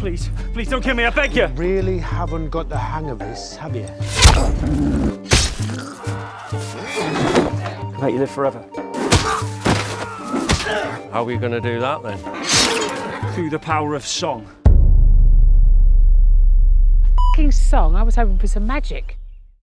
Please, please don't kill me, I beg you! You really haven't got the hang of this, have you? I'll make you live forever. How are we going to do that then? Through the power of song. Song? I was hoping for some magic.